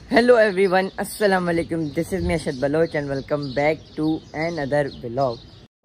Hello everyone, अस्सलाम वालेकुम। This is me Ashad Baloch and welcome back to another vlog.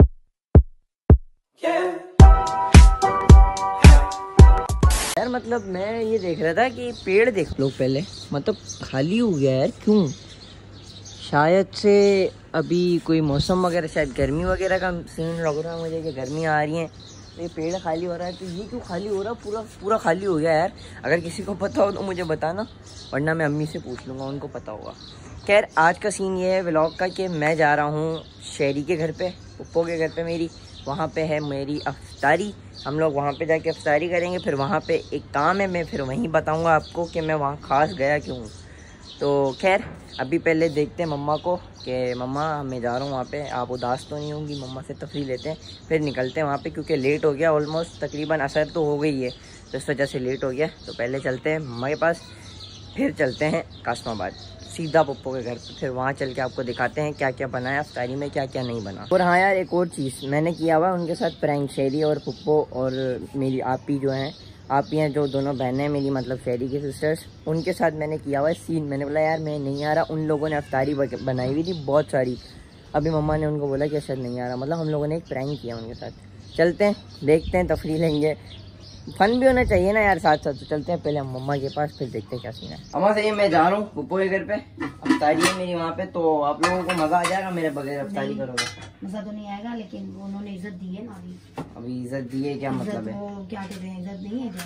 यार मतलब मैं ये देख रहा था कि पेड़ देख लो पहले, मतलब खाली हो गया यार। क्यों? शायद से अभी कोई मौसम वगैरह, शायद गर्मी वगैरह का सीन लग रहा है मुझे कि गर्मी आ रही है तो ये पेड़ खाली हो रहा है। तो ये क्यों खाली हो रहा है? पूरा खाली हो गया यार। अगर किसी को पता हो तो मुझे बताना, वरना मैं अम्मी से पूछ लूँगा, उनको पता होगा। खैर आज का सीन ये है व्लॉग का कि मैं जा रहा हूँ शेरी के घर पे, पप्पो के घर पे मेरी। वहाँ पे है मेरी अफ्तारी। हम लोग वहाँ पे जाके अफ्तारी करेंगे। फिर वहाँ पे एक काम है, मैं फिर वहीं बताऊँगा आपको कि मैं वहाँ ख़ास गया क्यों। तो खैर अभी पहले देखते हैं मम्मा को कि मम्मा मैं जा रहा हूँ वहाँ पे, आप उदास तो नहीं होंगी। मम्मा से तफरी लेते हैं, फिर निकलते हैं वहाँ पे, क्योंकि लेट हो गया ऑलमोस्ट, तकरीबन असर तो हो गई है, तो इस वजह से लेट हो गया। तो पहले चलते हैं मम्मा के पास, फिर चलते हैं कासमाबाद सीधा पप्पो के घर पे। फिर वहाँ चल के आपको दिखाते हैं क्या क्या बनाया अफ्तारी में, क्या क्या नहीं बना। और हाँ यार, एक और चीज़ मैंने किया हुआ उनके साथ प्रैंक। शेरी और पप्पो और मेरी आपी जो हैं, आप ही हैं जो दोनों बहनें मेरी, मतलब शेरी की सिस्टर्स, उनके साथ मैंने किया हुआ है सीन। मैंने बोला यार मैं नहीं आ रहा। उन लोगों ने अफ्तारी बनाई हुई थी बहुत सारी। अभी मम्मा ने उनको बोला कि अच्छा नहीं आ रहा, मतलब हम लोगों ने एक प्रैंक किया उनके साथ। चलते हैं, देखते हैं, तफरी लेंगे, फन भी होना चाहिए ना यार साथ साथ। तो चलते हैं पहले हम मम्मा के पास, फिर देखते हैं क्या सीन है। अम्मा सही, मैं जा रहा हूँ पप्पो के घर पे, अफ्तारी है मेरी वहाँ पे। तो आप लोगों को मजा आ जाएगा मेरे बगैर अफ्तारी करोगे? मजा तो नहीं आएगा, लेकिन उन्होंने इज्जत दी है ना। अभी इज्जत दी है, क्या मतलब है? वो क्या कहते हैं, इज्जत नहीं है क्या?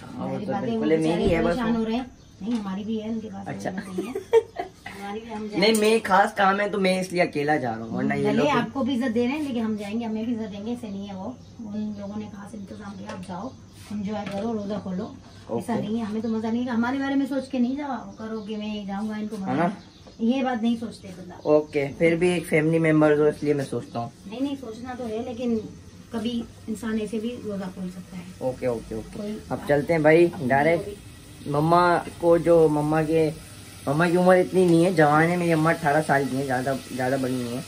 मेरी है बस। हो रहे हैं, नहीं हमारी भी है उनके पास। अच्छा हमारी भी, हम नहीं, मैं खास काम है तो मैं इसलिए अकेला जा रहा हूँ, वरना ये लोग आपको भी इज्जत दे रहे हैं, लेकिन हम जाएंगे, हमें भी इज्जत देंगे, ऐसे नहीं है। वो उन लोगों ने कहा से इंतजाम किया, आप जाओ एंजॉय करो, रोजा खोलो। ऐसा नहीं है, हमें तो मजा नहीं है। हमारे बारे में सोच के नहीं जाओ करो कि मैं जाऊंगा इनको मजा, ये बात नहीं सोचते बंदा। ओके, फिर भी एक फैमिली मेंबर हो इसलिए मैं सोचता हूँ। नहीं सोचना तो है, लेकिन कभी इंसान ऐसे भी रोजा खोल सकता है। ओके ओके ओके, अब चलते हैं भाई डायरेक्ट। मम्मा को जो मम्मा की उम्र इतनी नहीं है, जवान है। मेरी अम्मा 18 साल की है, ज्यादा बड़ी नहीं है।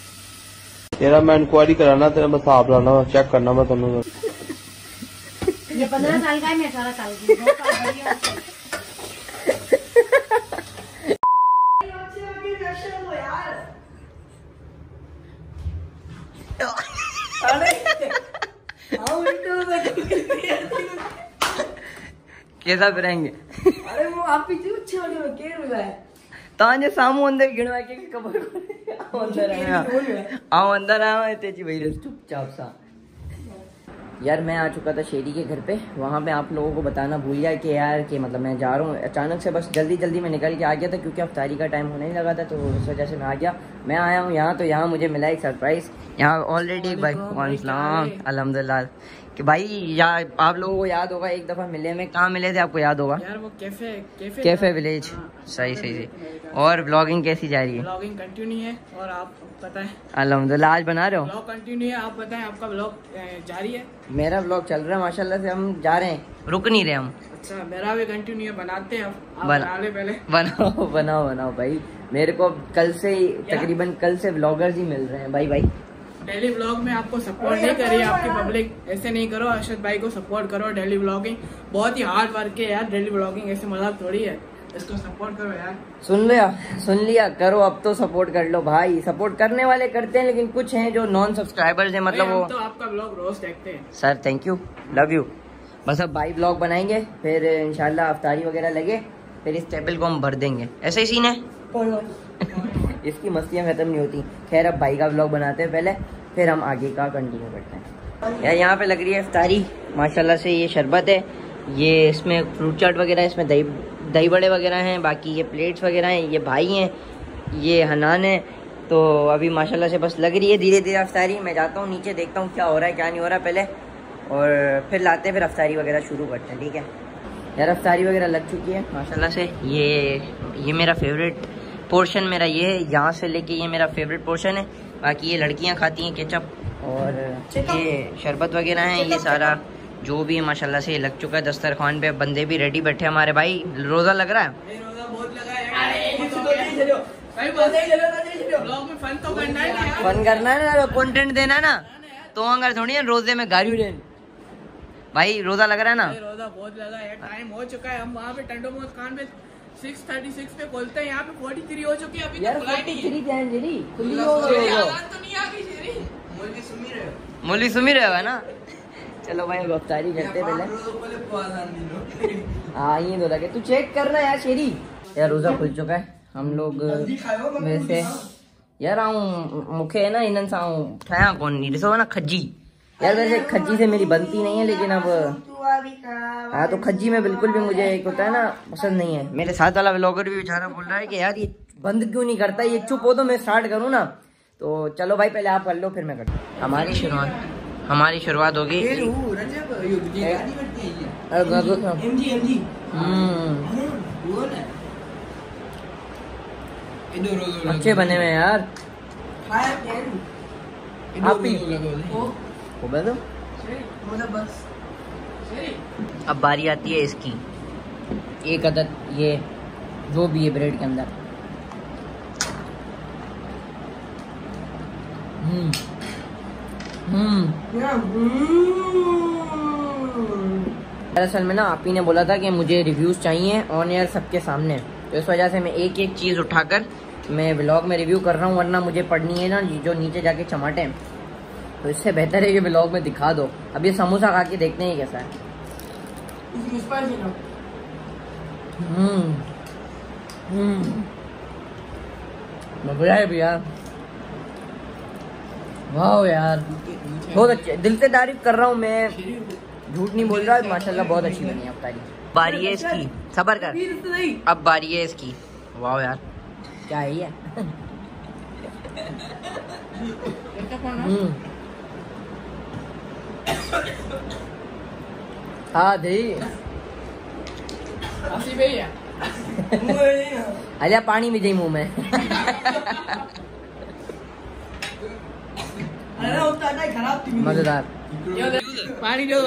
तेरा मैं इंक्वायरी कराना, तेरा मैं हिसाब लाना, चेक करना मैं तुम्हें। ये 15 साल का है, मैं 18 साल की हूँ। कैसा फिरेंगे? अरे वो आप पीछे अच्छे वाले में केर हुआ है, तांजे सामू अंदर गिनवा के कबर को अंदर आया, आओ अंदर आया तेजी भाई चुपचाप सा। यार मैं आ चुका था शेरी के घर पे। वहाँ पे आप लोगों को बताना भूल गया कि यार कि मतलब मैं जा रहा हूँ। अचानक से बस जल्दी में निकल के आ गया था, क्योंकि अफ्तारी का टाइम होने ही लगा था, तो उस वजह से मैं आ गया। मैं आया हूँ यहाँ, तो यहाँ मुझे मिला एक सरप्राइज़। यहाँ ऑलरेडी एक भाई, अल्हम्दुलिल्लाह कि भाई यार आप लोगों को याद होगा एक दफ़ा मिले में, कहाँ मिले थे आपको याद होगा यार? वो कैफे विलेज। सही। और ब्लॉगिंग कैसी जा रही है? ब्लॉगिंग कंटिन्यू है, और आप पता है अल्हम्दुलिल्लाह आज बना रहे हो? ब्लॉग कंटिन्यू है, आप बताएं आपका ब्लॉग जारी है? मेरा ब्लॉग चल रहा है माशाल्लाह से, हम जा रहे हैं, रुक नहीं रहे हम। अच्छा, मेरा भी कंटिन्यू है, बनाते हैं आप बना ले पहले। बनाओ भाई। मेरे को कल से तकरीबन कल से ब्लॉगर्स ही मिल रहे हैं भाई। डेली ब्लॉग में आपको सपोर्ट नहीं कर रही है आपकी पब्लिक, ऐसे नहीं करो। अरशद भाई को सपोर्ट करो। डेली ब्लॉगिंग बहुत ही हार्ड वर्क है यार, डेली ब्लॉगिंग ऐसे मजाक थोड़ी है, इसको सपोर्ट करो यार। सुन लिया करो, अब तो सपोर्ट कर लो भाई। सपोर्ट करने वाले करते हैं, लेकिन कुछ हैं जो नॉन सब्सक्राइबर्स हैं, मतलब वो तो आपका ब्लॉग रोज देखते हैं। Sir thank you, love you. बस अब भाई ब्लॉग बनाएंगे, फिर इंशाल्लाह अफ्तारी वगैरह लगे, फिर इस टेबल को हम भर देंगे। ऐसे ही सीन है इसकी मस्तियाँ खत्म नहीं होती। खैर अब भाई का ब्लॉग बनाते हैं पहले, फिर हम आगे का कंटिन्यू करते हैं। यार यहाँ पे लग रही है इफ्तारी माशाल्लाह से। ये शरबत है, ये इसमें फ्रूट चाट वगैरह है, इसमें दही बड़े वगैरह हैं, बाकी ये प्लेट्स वगैरह हैं, ये भाई हैं, ये हनान है। तो अभी माशाल्लाह से बस लग रही है धीरे धीरे अफ्तारी। मैं जाता हूँ नीचे, देखता हूँ क्या हो रहा है क्या नहीं हो रहा पहले, और फिर लाते हैं, फिर अफ्तारी वगैरह शुरू करते हैं। ठीक है यार, अफ्तारी वगैरह लग चुकी है माशाल्लाह से। ये मेरा फेवरेट पोर्शन, मेरा ये है, यहाँ से लेके ये मेरा फेवरेट पोर्शन है। बाकी ये लड़कियाँ खाती हैं केचप, और ये शरबत वगैरह हैं, ये सारा जो भी है माशाल्लाह से ये लग चुका है दस्तरखान पे। बंदे भी रेडी बैठे हमारे भाई। रोज़ा लग रहा है? फन करना है ना, कंटेंट देना है ना, तो अगर थोड़ी है रोजे में गाड़ी देनी। भाई रोजा लग रहा है ना? रोजा बहुत लगा है, टाइम हो चुका है। हम वहाँ पे टंडो मोहत खान पे 6:36 पे खोलते हैं, यहाँ पे 43 हो चुकी है अभी यार तक खुला ही नहीं है। 43 क्या है जेरी खुली शेरी, हो आवाज तो नहीं आ गई शेरी। मोली सुमी रहे हो ना। चलो भाई गिरफ्तारी करते पहले। हाँ ये दो लगे तू चेक कर रहा है यार शेरी। यार रोजा खुल चुका है हम लोग वैसे यार आऊँ मुखे है ना इन ठाया कौन नहीं ॾिसो ना खज्जी। यार वैसे खज्जी से मेरी बनती नहीं है लेकिन अब हाँ तो खज्जी में बिल्कुल भी मुझे एक होता है ना पसंद नहीं है। मेरे साथ वाला व्लॉगर भी बेचारा बोल रहा है कि यार ये बंद क्यों नहीं करता, ये चुप हो तो मैं स्टार्ट करूँ ना। तो चलो भाई पहले आप कर लो फिर मैं करता हूँ। हमारी शुरुआत होगी। अच्छे बने हुए यार आप ही अब बारी आती है इसकी। एक अदद ये जो भी है ब्रेड के अंदर। दरअसल में ना आप ही ने बोला था कि मुझे रिव्यूज चाहिए ऑन एयर सबके सामने, तो इस वजह से मैं एक एक चीज़ उठाकर मैं व्लॉग में रिव्यू कर रहा हूँ, वरना मुझे पढ़नी है ना जो नीचे जाके चमाटे हैं। तो इससे बेहतर है कि व्लॉग में दिखा दो। अब ये समोसा खा के देखते हैं कैसा है। मजा है भी यार, वाह यार बहुत अच्छे, दिल से तारीफ कर रहा हूँ मैं, झूठ नहीं बोल रहा। माशाल्लाह बहुत अच्छी बनी है अब तारीफ। बारी है इसकी, सबर कर, अब बारी है इसकी। वाह यार क्या है ये। हाँ दी अरे पानी भी दे मुंह में। मजेदार पानी जो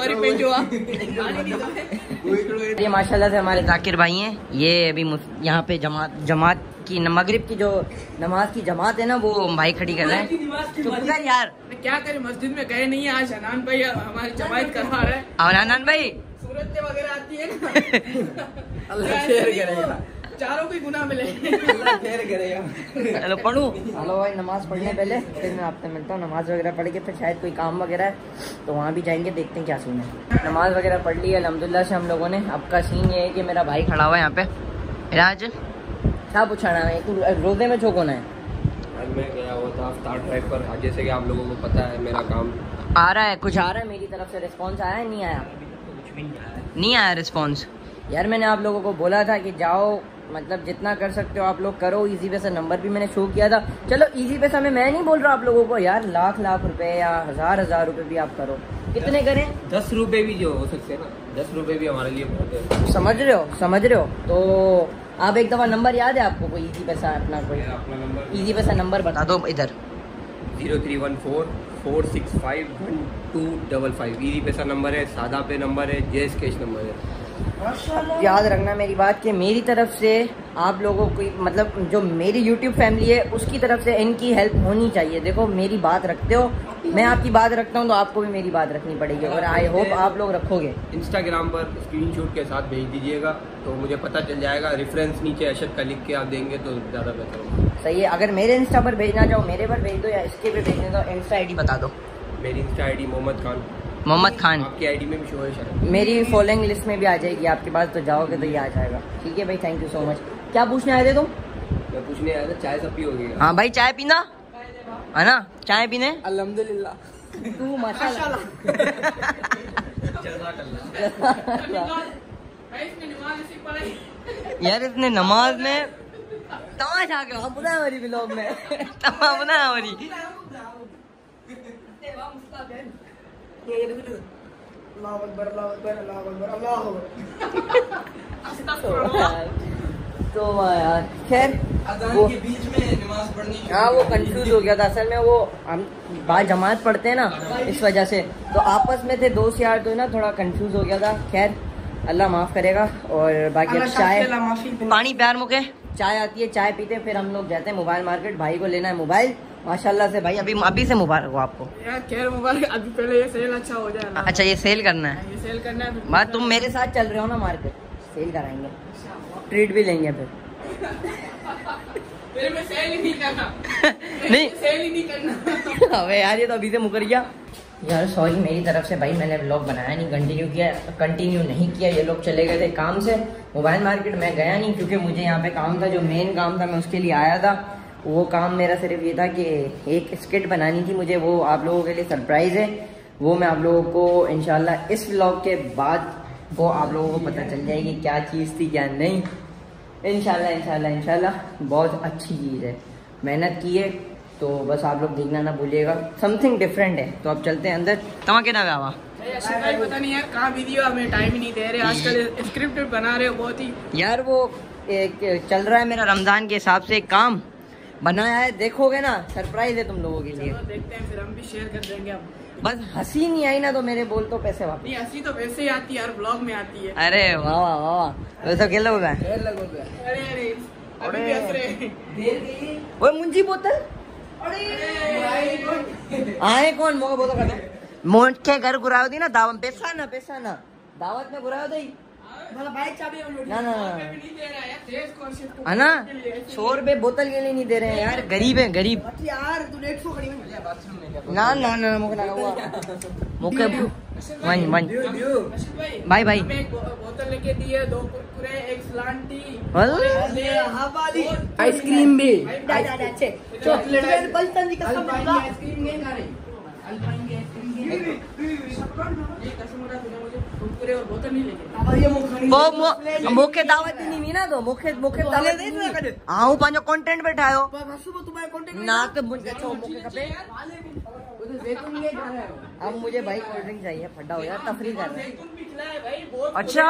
ये माशाल्लाह से हमारे जाकिर भाई हैं। ये अभी यहाँ पे जमात की मगरिब की जो नमाज की जमात है ना वो भाई खड़ी कर रहे हैं। चुप कर यार, क्या करें मस्जिद में गए नहीं है आज। अनान भाई हमारी जमात करवा रहे हैं। और अनान भाई सूरत वगैरह आती है ना। अल्लाह खैर करेगा, चारों को गुनाह मिले। अल्लाह खैर करेगा। चलो पढ़ूं। हेलो भाई नमाज पढ़ने पहले फिर मैं आपसे मिलता हूँ। नमाज वगैरह पढ़ के फिर शायद कोई काम वगैरह है तो वहाँ भी जाएंगे, देखते हैं क्या सीन है। नमाज वगैरह पढ़ ली है अल्हम्दुलिल्लाह से हम लोगों ने। अब का सीन ये है कि मेरा भाई खड़ा हुआ है यहाँ पे। राज क्या पूछाना है तू रोजे में छोकोना है। आज मैं गया हुआ था अफ्तार ड्राइव पर, जैसे कि आप लोगों को पता है मेरा काम आ रहा है, कुछ आ रहा है मेरी तरफ से रिस्पॉन्स आया है नहीं आया? नहीं आया रिस्पॉन्स। यार मैंने आप लोगों को बोला था कि जाओ मतलब जितना कर सकते हो आप लोग करो। इजी पैसा नंबर भी मैंने शो किया था। चलो इजी पैसा में मैं नहीं बोल रहा आप लोगों को यार, लाख रुपए या हजार रुपए भी आप करो। कितने करें? 10 रुपए भी जो हो सकते हैं ना, 10 रुपए भी हमारे लिए बहुत है। समझ रहे हो। तो आप एक दफा नंबर याद है आपको कोई इजी पैसा अपना कोई अपना नंबर इजी पैसा नंबर बता दो इधर। 0314 465 1255 इजी पैसा नंबर है, सादा पे नंबर है, जेस कैश नंबर है। याद रखना मेरी बात कि मेरी तरफ से आप लोगों को मतलब जो मेरी YouTube फैमिली है उसकी तरफ से इनकी हेल्प होनी चाहिए। देखो मेरी बात रखते हो, मैं आपकी बात रखता हूँ तो आपको भी मेरी बात रखनी पड़ेगी और आई होप आप लोग रखोगे। इंस्टाग्राम पर स्क्रीनशॉट के साथ भेज दीजिएगा तो मुझे पता चल जाएगा। रेफरेंस नीचे अशद का लिख के आप देंगे तो ज़्यादा बेहतर होगा। सही है। अगर मेरे इंस्टा पर भेजना चाहो मेरे पर भेज दो या इसके पे भेजने दो। इंस्टा ID बता दो। मेरी इंस्टा ID मोहम्मद खान। आपकी ID में भी शो है शायद। मेरी फॉलोइंग लिस्ट में भी आ जाएगी आपके पास, तो जाओगे तो ये आ जाएगा। ठीक है भाई, थैंक यू सो मच। क्या पूछने आए थे तुम? मैं पूछने आया था चाय सब पी होगी। हाँ भाई चाय पीना है ना, चाय पीने। अल्हम्दुलिल्लाह तू माशाल्लाह। यार इतने नमाज में तमाशा क्या बुना हमारी ब्लॉग में तमाशा बुना हमारी। तो यार खैर वो बीच में नमाज पढ़नी। हाँ वो कंफ्यूज हो गया था असल में। वो हम बाहर जमात पढ़ते हैं ना इस वजह से, तो आपस में थे दोस्त यार, तो ना थोड़ा कंफ्यूज हो गया था। खैर अल्लाह माफ़ करेगा। और बाकी अब चाय पानी प्यार मुके चाय आती है, चाय पीते हैं, फिर हम लोग जाते हैं मोबाइल मार्केट। भाई को लेना है मोबाइल माशाल्लाह से भाई। अभी से मुबारक हो आपको यार। खैर मुबारक। अभी पहले ये सेल अच्छा हो जाए। अच्छा ये सेल करना है, ये सेल करना है। बात तुम मेरे साथ चल रहे हो ना मार्केट, सेल कराएंगे। ट्रीट भी लेंगे फिर। मेरे में सेल ही नहीं करना। नहीं सेल ही नहीं करना। अबे यार ये तो अभी से मुकर गया यार। सॉरी मेरी तरफ से भाई, मैंने व्लॉग बनाया नहीं, कंटिन्यू नहीं किया। ये लोग चले गए थे काम से, मोबाइल मार्केट में गया नहीं क्योंकि मुझे यहाँ पे काम था, जो मेन काम था मैं उसके लिए आया था। वो काम मेरा सिर्फ ये था कि एक स्किट बनानी थी मुझे, वो आप लोगों के लिए सरप्राइज़ है। वो मैं आप लोगों को इंशाल्लाह इस व्लॉग के बाद वो आप लोगों को पता चल जाएगी क्या चीज़ थी क्या नहीं। इंशाल्लाह बहुत अच्छी चीज़ है, मेहनत की है, तो बस आप लोग देखना ना भूलिएगा। समथिंग डिफरेंट है। तो अब चलते हैं अंदर। तमा के ना गावा पता नहीं यार कहाँ वीडियो, हमें टाइम ही नहीं दे रहे आजकल। स्क्रिप्ट बना रहे हो बहुत ही यार। वो एक चल रहा है मेरा रमजान के हिसाब से काम बनाया है, देखोगे ना सरप्राइज है तुम लोगों के लिए। देखते हैं फिर हम भी शेयर कर देंगे। अब बस हंसी नहीं आई ना तो मेरे बोल तो पैसे वापस। नहीं हंसी तो वैसे ही आती है यार, ब्लॉग में आती है। अरे वाह वाह वाह, वैसा क्या लोग हैं। अरे अभी भी हंस रहे। वो मुंजी बोतल आए कौन मोका बोतल कर दे मोट के घर गुरायो दी ना दावत पैसा ना दावत में गुरायो दी ना है ना। 100 रुपए बोतल के लिए नहीं दे रहे हैं यार, गरीब है गरीब यार तू 150 खड़ी में ना मुझे लगा हुआ मुके वन भाई एक बोतल लेके दी है, 2 कुरकुरे, 1 सलांटी, आइसक्रीम भी चॉकलेट आइसक्रीम नहीं खा रही। कुरकुरे और बोतल नहीं लेके वो मुखे दावत ही नहीं ना, तो मुखे दावत आऊं पंहिंजो कंटेंट पे ठायो ना तो मुखे खपे। अब मुझे भाई कोल्ड ड्रिंक चाहिए, फटा हो यार, तफरी कर रहे हैं। अच्छा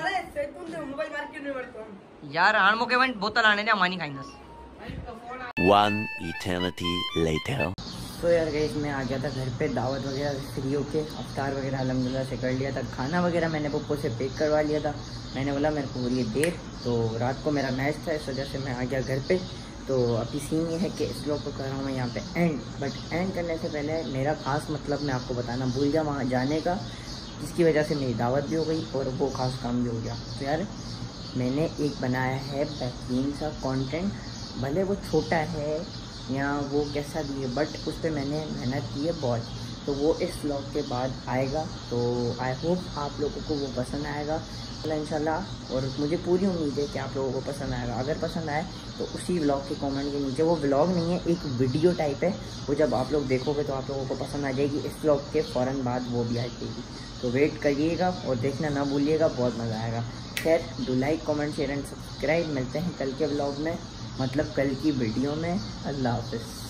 यार हाण मुखे वन बोतल आने दे, मानी खाईंदस। One eternity later. तो यार गाइस मैं आ गया था घर पे, दावत वगैरह फ्री होके अफ्तार वगैरह अल्हम्दुलिल्लाह से कर लिया था। खाना वगैरह मैंने पप्पो से पैक करवा लिया था। मैंने बोला मेरे को हो रही है देर, तो रात को मेरा मैच था, इस वजह से मैं आ गया घर पे। तो अभी सीन ये है कि इस ब्लॉग को कर रहा हूँ मैं यहाँ पे एंड, बट एंड करने से पहले मेरा ख़ास मतलब मैं आपको बताना भूल गया वहाँ जाने का, जिसकी वजह से मेरी दावत भी हो गई और वो ख़ास काम भी हो गया। तो यार मैंने एक बनाया है बेहतरीन सा कंटेंट, भले वो छोटा है या वो कैसा भी है, बट उस पर मैंने मेहनत की है बहुत। तो वो इस व्लॉग के बाद आएगा, तो आई होप आप लोगों को वो पसंद आएगा इंशाल्लाह। और मुझे पूरी उम्मीद है कि आप लोगों को पसंद आएगा। अगर पसंद आए तो उसी व्लॉग के कमेंट के नीचे, वो व्लॉग नहीं है एक वीडियो टाइप है, वो जब आप लोग देखोगे तो आप लोगों को पसंद आ जाएगी। इस व्लॉग के फ़ौरन बाद वो भी आ जाएगी, तो वेट करिएगा और देखना ना भूलिएगा, बहुत मज़ा आएगा। खैर do like comment share and subscribe. मिलते हैं कल के व्लॉग में, मतलब कल की वीडियो में। अल्लाह हाफ़िज़।